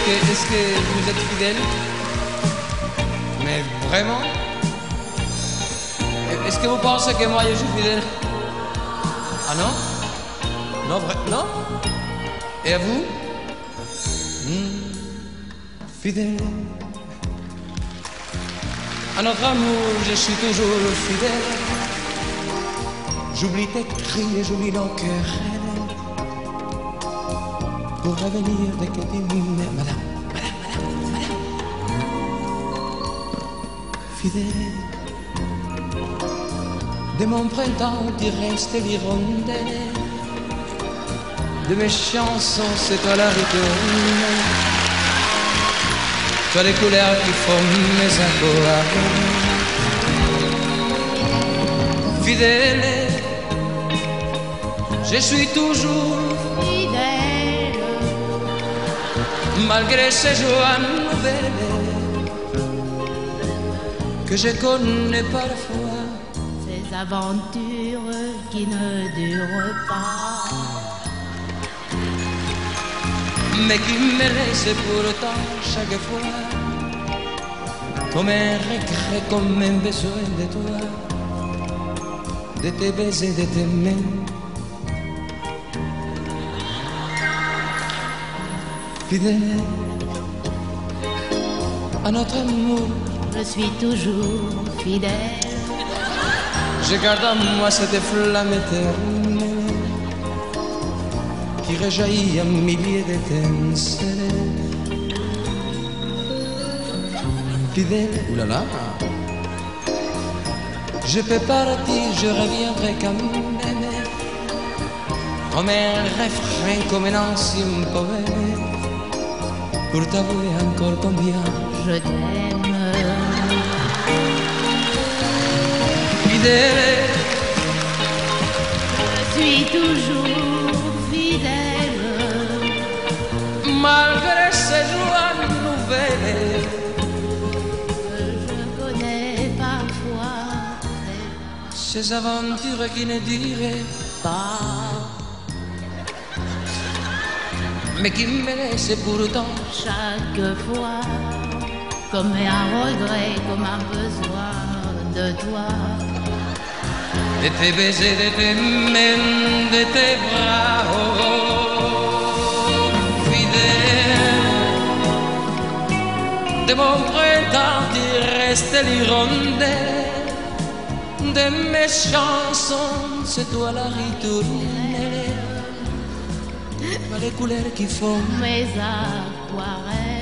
est-ce que vous êtes fidèle? Mais vraiment? Est-ce que vous pensez que moi je suis fidèle? Ah non? Non, non? Et à vous? Fidèle. À notre amour, je suis toujours fidèle. J'oublie tes cris et j'oublie nos querelles. Pour revenir dès que tu m'aimes, madame. Fidèle. De mon printemps, tu restes l'hirondelle. De mes chansons, c'est toi la ritonne. Toi les couleurs qui font mes aquarelles. Fidèle, je suis toujours fidèle, malgré ces joies nouvelles que je connais parfois. ces aventures qui ne durent pas, mais qui me laissent pourtant chaque fois comme un regret, comme un besoin de toi, de tes baisers, de tes mains. Fidèle à notre amour, je suis toujours fidèle. je garde en moi cette flamme éternelle qui rejaillit à milliers d'étincelles. Fidèle, oulala, je peux partir, je reviendrai quand même, comme un refrain, comme un ancien poème, pour t'avouer encore combien Je t'aime, fidèle. je suis toujours fidèle, Malgré ces joies nouvelles je connais parfois ces aventures qui ne duraient pas. mais qui me laissent pourtant Chaque fois, comme un regret, comme un besoin de toi. de tes baisers, de tes mains, de tes bras, oh, fidèle. De mon printemps, tu restes l'hirondelle. De mes chansons, c'est toi la ritournelle. Les couleurs qui font Mes aquarelles.